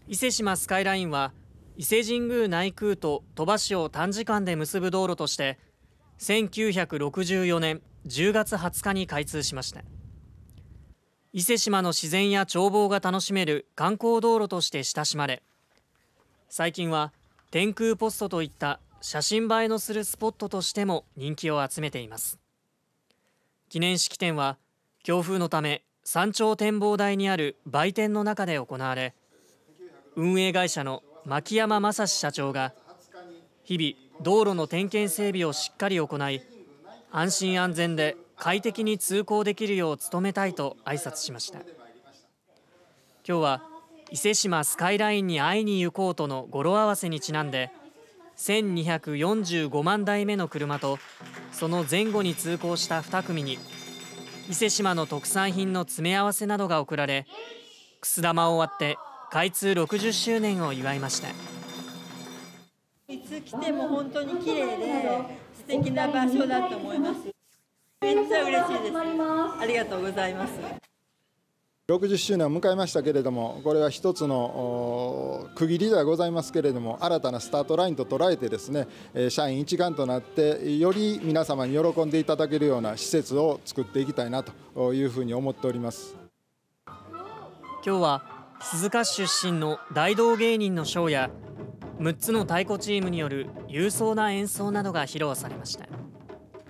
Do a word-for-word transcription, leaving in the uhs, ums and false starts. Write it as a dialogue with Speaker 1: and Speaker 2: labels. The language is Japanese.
Speaker 1: 伊勢志摩スカイラインは伊勢神宮内宮と鳥羽市を短時間で結ぶ道路としてせんきゅうひゃくろくじゅうよねんじゅうがつはつかに開通しました。伊勢志摩の自然や眺望が楽しめる観光道路として親しまれ、最近は天空ポストといった写真映えのするスポットとしても人気を集めています。記念式典は強風のため山頂展望台にある売店の中で行われ、運営会社の牧山正史社長が日々道路の点検整備をしっかり行い、安心安全で快適に通行できるよう努めたいと挨拶しました。今日は伊勢志摩スカイラインに会いに行こうとの語呂合わせにちなんで、せんにひゃくよんじゅうごまんだいめの車とその前後に通行したに組に伊勢志摩の特産品の詰め合わせなどが贈られ、くす玉を割って開通ろくじゅっしゅうねんを祝いました。
Speaker 2: いつ来ても本当に綺麗で素敵な場所だと思います。めっちゃ嬉しいです。ありがとうございます。
Speaker 3: ろくじゅっしゅうねんを迎えましたけれども、これは一つの区切りではございますけれども、新たなスタートラインと捉えてですね、社員一丸となってより皆様に喜んでいただけるような施設を作っていきたいなというふうに思っております。
Speaker 1: 今日は鈴鹿市出身の大道芸人のショーやむっつの太鼓チームによる勇壮な演奏などが披露されました。